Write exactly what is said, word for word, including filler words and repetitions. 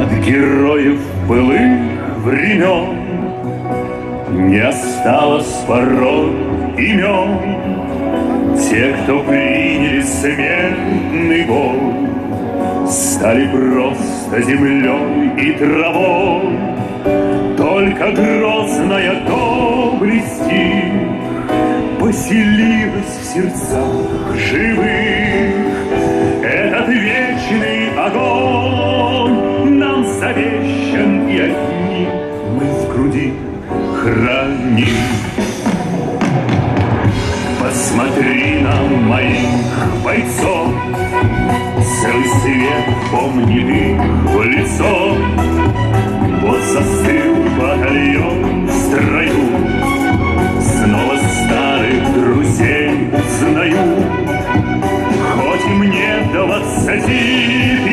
От героев былых времен не осталось порой имен. Те, кто приняли смертный бой, стали просто землей и травой. Только грозная доблесть их поселилась в сердцах живых. Этот вечный огонь нам завещан, и одни мы в груди храним. Посмотри на моих бойцов, целый свет помнит их в лицо. Вот застыл батальон в строю, снова старых друзей знаю. Хоть и мне двадцати